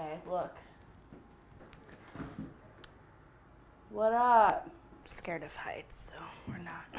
Okay, look. What up? I'm scared of heights, so we're not.